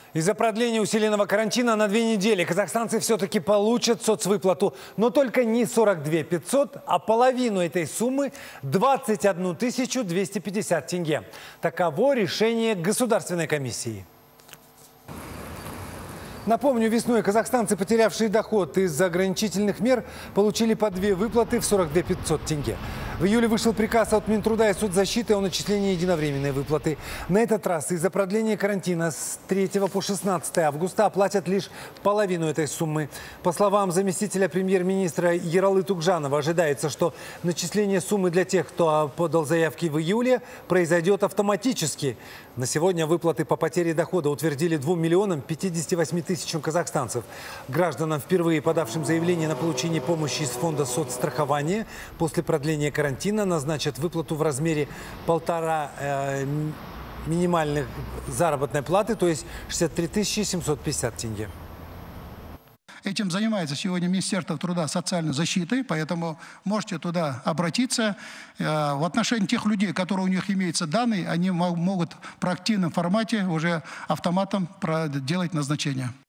Из-за продления усиленного карантина на 2 недели казахстанцы все-таки получат соцвыплату. Но только не 42 500, а половину этой суммы – 21 250 тенге. Таково решение Государственной комиссии. Напомню, весной казахстанцы, потерявшие доход из-за ограничительных мер, получили по 2 выплаты в 42 500 тенге. В июле вышел приказ от Минтруда и соцзащиты о начислении единовременной выплаты. На этот раз из-за продления карантина с 3 по 16 августа оплатят лишь половину этой суммы. По словам заместителя премьер-министра Ералы Тугжанова, ожидается, что начисление суммы для тех, кто подал заявки в июле, произойдет автоматически. На сегодня выплаты по потере дохода утвердили 2 миллионам 58 тысячам казахстанцев. Гражданам, впервые подавшим заявление на получение помощи из фонда соцстрахования, после продления карантина назначат выплату в размере 1,5 минимальной заработной платы, то есть 63 750 тенге. Этим занимается сегодня Министерство труда и социальной защиты, поэтому можете туда обратиться. В отношении тех людей, которые у них имеются данные, они могут в проактивном формате уже автоматом делать назначение.